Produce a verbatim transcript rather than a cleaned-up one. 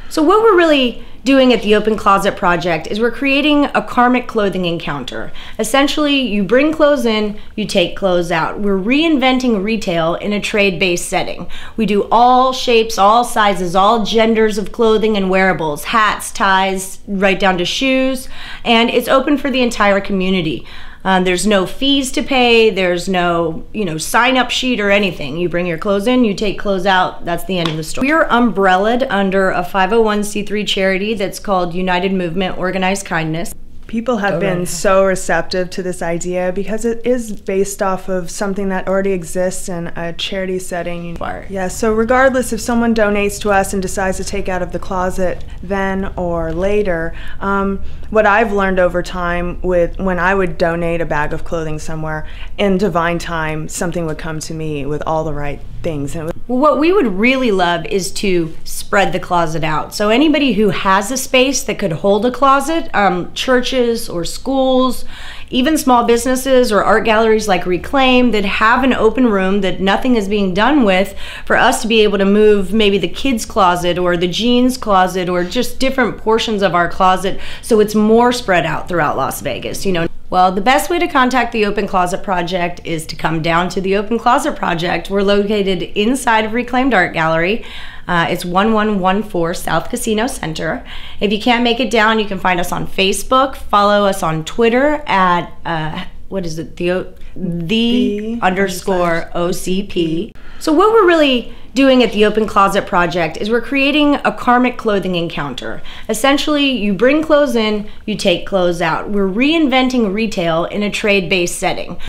So what we're really doing at the Open Closet Project is we're creating a karmic clothing encounter. Essentially, you bring clothes in, you take clothes out. We're reinventing retail in a trade-based setting. We do all shapes, all sizes, all genders of clothing and wearables, hats, ties, right down to shoes, and it's open for the entire community. Um, there's no fees to pay, there's no, you know, sign-up sheet or anything. You bring your clothes in, you take clothes out, that's the end of the story. We are umbrellaed under a five oh one c three charity that's called United Movement Organized Kindness. People have Totally. been so receptive to this idea because it is based off of something that already exists in a charity setting. Yeah, so regardless if someone donates to us and decides to take out of the closet then or later, um, what I've learned over time with when I would donate a bag of clothing somewhere, in divine time, something would come to me with all the right things. And it was Well, what we would really love is to spread the closet out. So anybody who has a space that could hold a closet, um, churches or schools, even small businesses or art galleries like Reclaim that have an open room that nothing is being done with, for us to be able to move maybe the kids' closet or the jeans closet or just different portions of our closet so it's more spread out throughout Las Vegas, you know. Well, the best way to contact the Open Closet Project is to come down to the Open Closet Project. We're located inside of Reclaimed Art Gallery. Uh, it's one one one four South Casino Center. If you can't make it down, you can find us on Facebook, follow us on Twitter at, uh, what is it, the, o the, the underscore O C P. So what we're really doing at the Open Closet Project is we're creating a karmic clothing encounter. Essentially, you bring clothes in, you take clothes out. We're reinventing retail in a trade-based setting.